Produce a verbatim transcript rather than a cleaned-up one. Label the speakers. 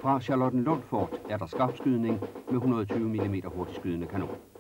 Speaker 1: Fra Charlottenlund Fort er der skarpskydning med hundrede og tyve millimeter hurtigskydende kanon.